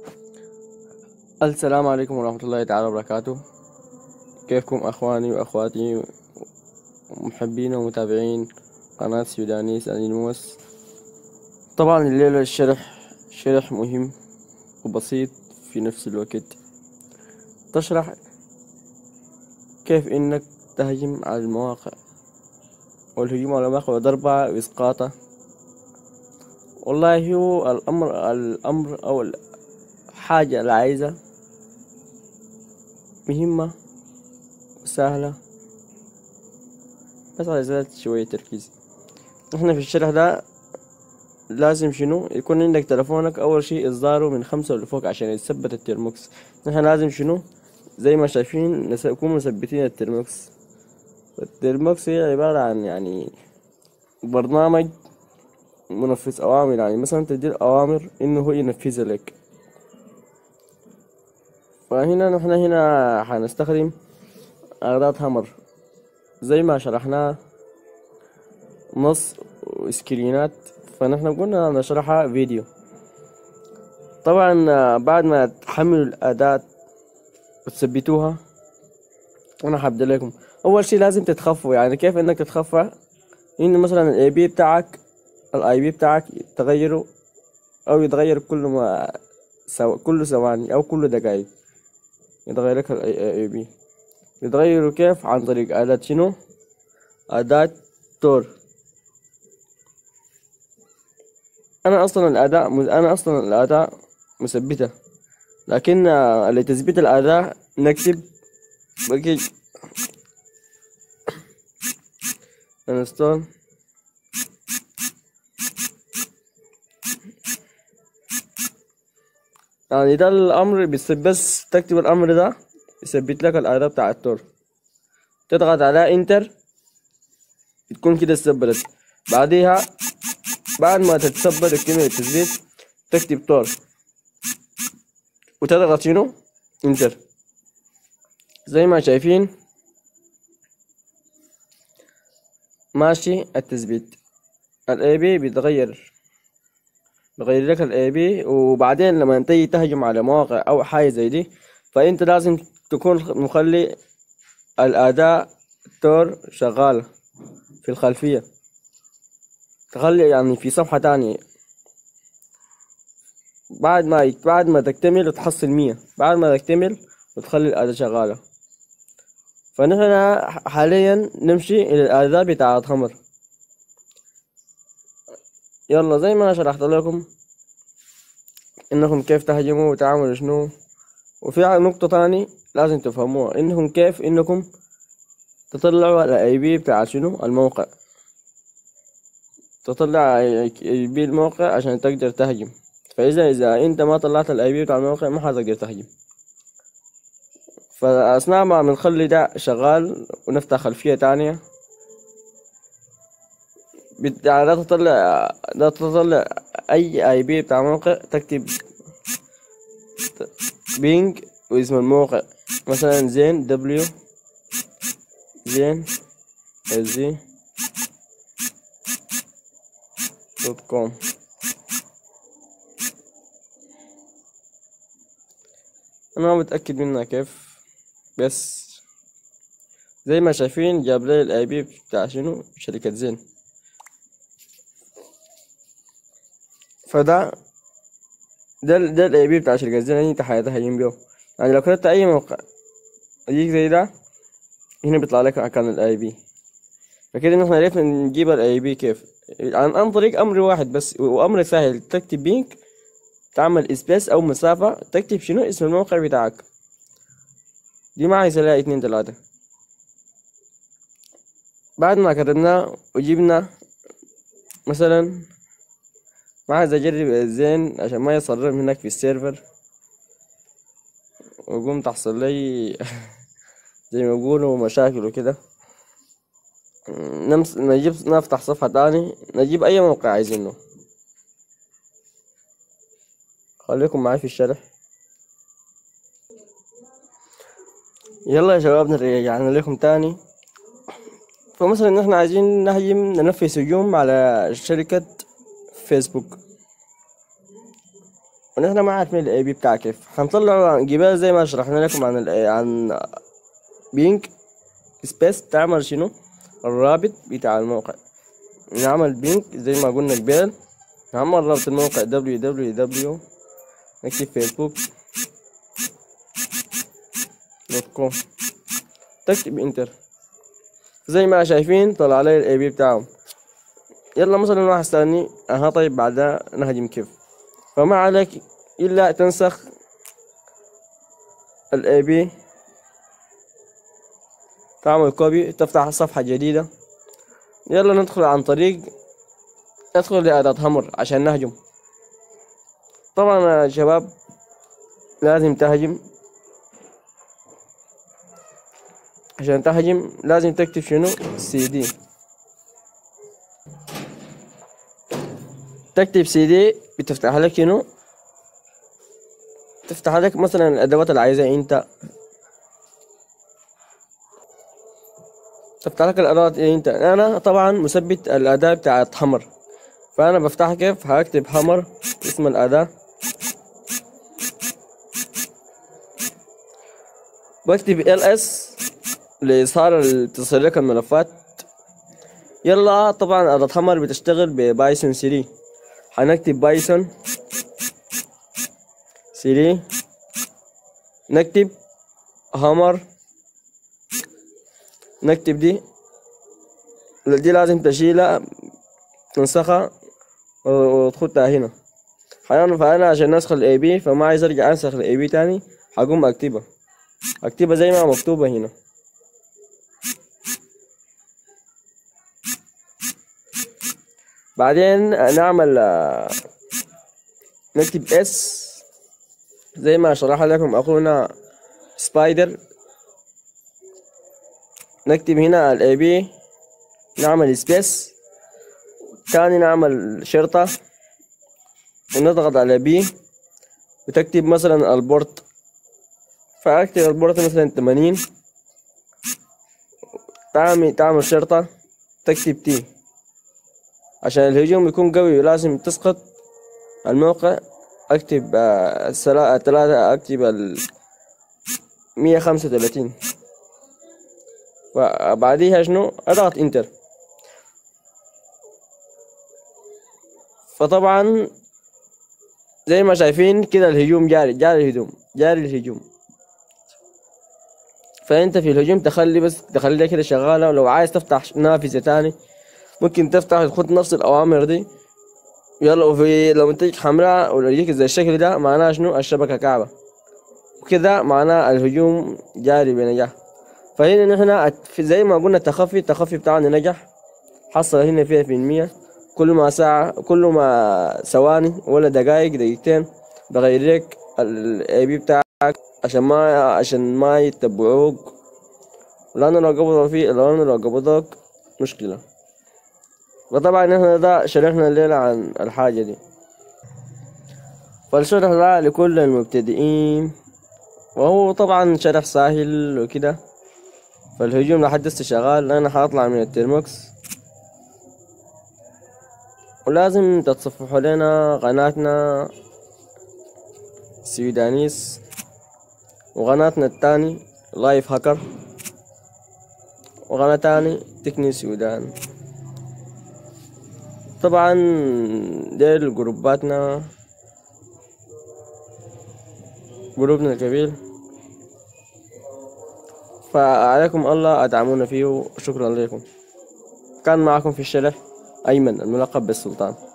السلام عليكم ورحمة الله تعالى وبركاته. كيفكم أخواني وأخواتي ومحبين ومتابعين قناة سودانيس أنيموس؟ طبعا الليلة شرح مهم وبسيط في نفس الوقت. تشرح كيف إنك تهجم على المواقع، والهجوم على المواقع وضربها وإسقاطها. والله هو الأمر أو الحاجة اللي عايزة مهمة وسهلة، بس على شوية تركيز. احنا في الشرح ده لازم شنو يكون عندك تلفونك اول شيء اصداره من 5 لفوق عشان يثبت الترموكس. نحن لازم شنو زي ما شايفين نكون مثبتين الترموكس. الترموكس هي عبارة عن يعني برنامج منفذ اوامر، يعني مثلا تدير اوامر انه هو ينفذها لك. فهنا نحن هنا حنستخدم اعداد همر زي ما شرحناه نص وسكرينات، فنحن قلنا نشرحها فيديو. طبعا بعد ما تحملوا الأداة وتثبتوها أنا حبدأ لكم. أول شي لازم تتخفوا. يعني كيف إنك تتخفى؟ إن مثلا الاي بي بتاعك تغيره أو يتغير كل ثواني أو كل دقايق يتغير لك الاي بي. يتغيروا كيف؟ عن طريق أداة شنو؟ أداة تور. أنا أصلا الأداة مثبتة، لكن لتثبيت الأداة نكتب باكج انستول. يعني ده الأمر بس تكتب الأمر ده يثبت لك الأداة بتاع التور، تضغط على انتر تكون كده اتثبتت. بعديها بعد ما تتثبت الكلمة التثبيت تكتب تور وتضغط شنو انتر. زي ما شايفين ماشي التثبيت. الاي بي بيغير لك الاي بي. وبعدين لما تيجي تهجم على مواقع او حاجة زي دي، فانت لازم تكون مخلي الأداة تور شغالة في الخلفية، تخلي يعني في صفحة تانية. بعد ما تكتمل وتحصل 100، بعد ما تكتمل وتخلي الأداة شغالة. فنحن حاليا نمشي إلى الأداة بتاعة خمر. يلا زي ما شرحت لكم إنكم كيف تهجموا وتعملوا شنو. وفي نقطة تاني لازم تفهموها، إنكم تطلعوا الاي بي بتاع شنو الموقع. تطلع اي بي الموقع عشان تقدر تهجم. فإذا انت ما طلعت الاي بي بتاع الموقع ما حتقدر تهجم. فأثناء ما بنخلي ده شغال ونفتح خلفية تانية، يعني لا تطلع أي بي بتاع موقع. تكتب بينج واسم الموقع، مثلا زين زين زي .com. أنا ما متأكد منها كيف، بس زي ما شايفين جاب لي الاي بي بتاع شنو شركة زين. فده ده الاي بي بتاع شركة زين اللي انت حيتهيم بيه. يعني لو كتبت اي موقع يجيك زي ده، هنا بيطلع لك مكان الاي بي. فكده نحن عرفنا نجيب الاي بي كيف، عن طريق امر واحد بس، وامر سهل. تكتب بينك، تعمل سبيس او مسافة، تكتب شنو اسم الموقع بتاعك. دي ما عايز لها 2 3. بعد ما كتبناه وجبنا مثلا، ما عايز اجرب زين عشان ما يصرم هناك في السيرفر وقوم تحصل لي زي ما يقولوا مشاكل وكده. نفتح صفحة تاني، نجيب اي موقع عايزينه. خليكم معي في الشرح. يلا يا شباب رجعنا لكم تاني. فمثلا نحن عايزين ننفذ هجوم على شركة فيسبوك. ونحن ما عارفين الاي بي بتاعها كيف. حنطلع جبال زي ما شرحنا لكم عن عن بينج سبيس. تعمل شنو؟ الرابط بتاع الموقع. نعمل بينج زي ما قلنا قبل، نعمل رابط الموقع www، نكتب facebook.com، تكتب انتر، زي ما شايفين طلع لي الاي بي بتاعهم. يلا مثلا واحد استني اها، طيب بعدها نهجم كيف؟ فما عليك الا تنسخ الاي بي، تعمل كوبي، تفتح صفحة جديدة. يلا ندخل عن طريق، ندخل لأداة همر عشان نهجم. طبعا يا شباب لازم تهجم، عشان تهجم لازم تكتب شنو؟ CD. تكتب CD بتفتح لك شنو؟ تفتح لك مثلا الأدوات اللي عايزها انت، تفتح لك الأدوات اللي انت. انا طبعا مثبت الأداة بتاعت همر، فانا بفتحها كيف؟ هكتب همر اسم الأداة، بكتب LS لإظهار تصل لك الملفات. يلا طبعا أداة همر بتشتغل ببايثون 3، هنكتب بايثون 3، نكتب همر، نكتب دي لازم تشيلها، تنسخها وتحطها هنا. فأنا عشان أنسخ الاي بي فما عايز أرجع أنسخ الاي بي تاني، هقوم أكتبها زي ما مكتوبة هنا. بعدين نعمل نكتب اس زي ما شرح لكم أخونا سبايدر، نكتب هنا الاي بي، نعمل سبيس تاني، نعمل شرطة ونضغط على بي، وتكتب مثلا البورت، فأكتب البورت مثلا 80، تعمل شرطة، تكتب تي عشان الهجوم يكون قوي ولازم تسقط الموقع. اكتب 3، اكتب 135، وبعديها شنو؟ اضغط انتر. فطبعا زي ما شايفين كده الهجوم جاري الهجوم. فانت في الهجوم تخلي كده شغالة، ولو عايز تفتح نافذة تاني ممكن تفتح تخد نفس الأوامر دي. يلا وفي لو منتجك حمراء ولا يجيك زي الشكل ده معناه شنو؟ الشبكة كعبة، وكده معناه الهجوم جاري بنجاح. فهنا نحن زي ما قلنا التخفي بتاعنا نجح، حصل هنا فيها في المية. كل ما ثواني ولا دقيقتين بغير لك الاي بي بتاعك عشان ما يتبعوك، لأنه لو قبضوك مشكلة. وطبعا احنا ده شرحنا الليلة عن الحاجة دي، فالشرح ده لكل المبتدئين، وهو طبعا شرح سهل وكده. فالهجوم لحد هسه شغال، انا حاطلع من الترموكس، ولازم تتصفحوا لنا قناتنا سويدانيس، وقناتنا التاني لايف هاكر، وقناة تاني تكني سودان. طبعا ديل جروباتنا، جروبنا الكبير، فعليكم الله أدعمونا فيه. شكرا لكم. كان معكم في الشرح أيمن الملقب بالسلطان.